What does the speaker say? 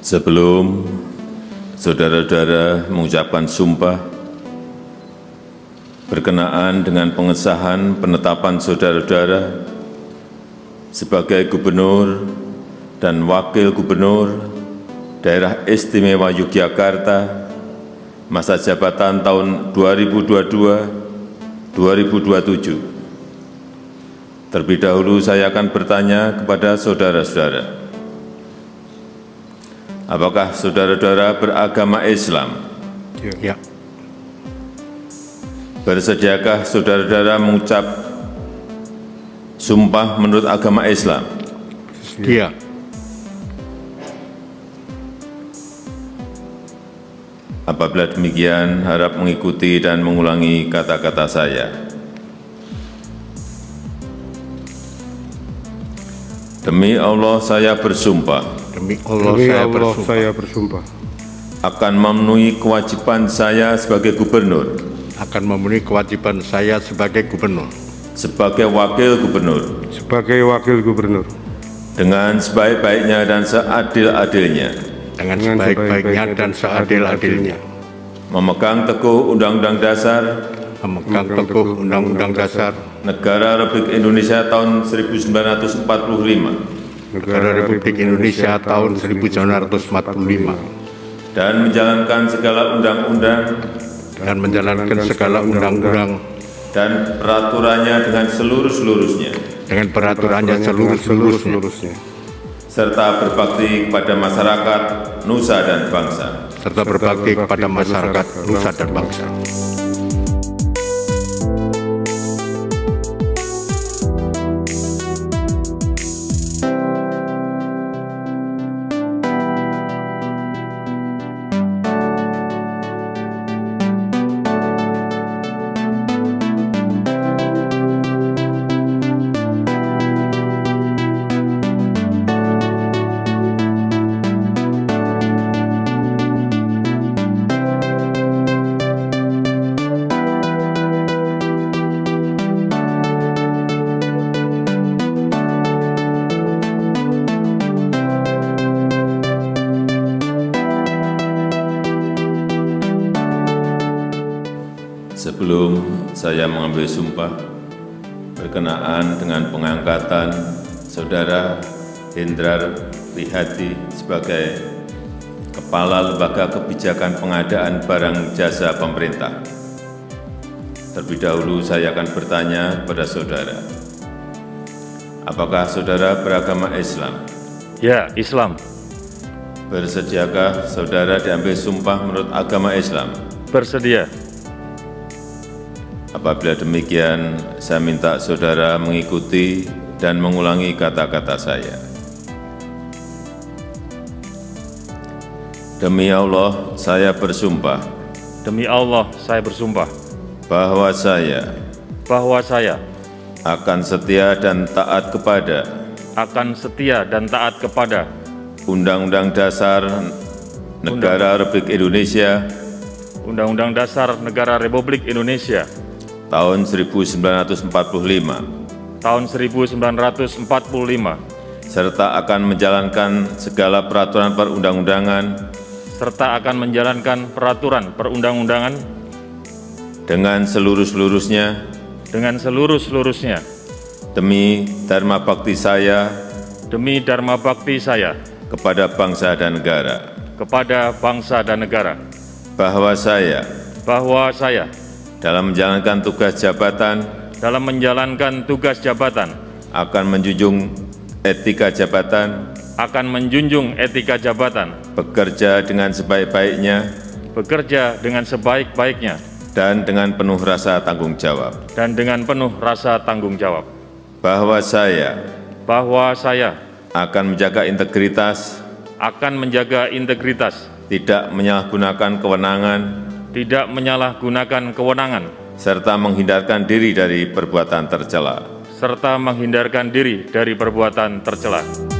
Sebelum saudara-saudara mengucapkan sumpah berkenaan dengan pengesahan penetapan saudara-saudara sebagai gubernur dan wakil gubernur Daerah Istimewa Yogyakarta masa jabatan tahun 2022-2027. Terlebih dahulu saya akan bertanya kepada saudara-saudara, apakah saudara-saudara beragama Islam? Ya. Bersediakah saudara-saudara mengucap sumpah menurut agama Islam? Ya. Apabila demikian, harap mengikuti dan mengulangi kata-kata saya. Demi Allah saya bersumpah Demi Allah saya bersumpah akan memenuhi kewajiban saya sebagai gubernur, akan memenuhi kewajiban saya sebagai gubernur, sebagai wakil gubernur, dengan sebaik-baiknya dan seadil-adilnya, memegang teguh Undang-Undang Dasar Negara Republik Indonesia tahun 1945, dan menjalankan segala undang-undang dan peraturannya dengan seluruh-seluruhnya, serta berbakti kepada masyarakat, nusa dan bangsa. Sebelum saya mengambil sumpah berkenaan dengan pengangkatan Saudara Hendrar Prihadi sebagai Kepala Lembaga Kebijakan Pengadaan Barang Jasa Pemerintah, terlebih dahulu saya akan bertanya kepada saudara, apakah saudara beragama Islam? Ya, Islam. Bersediakah saudara diambil sumpah menurut agama Islam? Bersedia. Apabila demikian, saya minta saudara mengikuti dan mengulangi kata-kata saya. Demi Allah, saya bersumpah. Demi Allah, saya bersumpah. Bahwa saya akan setia dan taat kepada Undang-Undang Dasar Negara Republik Indonesia Undang-Undang Dasar Negara Republik Indonesia tahun 1945, serta akan menjalankan segala peraturan perundang-undangan dengan seluruh-seluruhnya demi dharma bakti saya kepada bangsa dan negara, bahwa saya dalam menjalankan tugas jabatan akan menjunjung etika jabatan, bekerja dengan sebaik-baiknya dan dengan penuh rasa tanggung jawab, bahwa saya akan menjaga integritas, tidak menyalahgunakan kewenangan, serta menghindarkan diri dari perbuatan tercela.